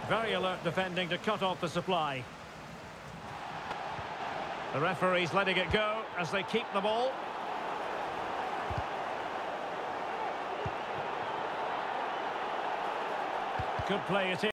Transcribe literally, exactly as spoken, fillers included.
Very alert defending to cut off the supply. The referee's letting it go as they keep the ball. Good play it is.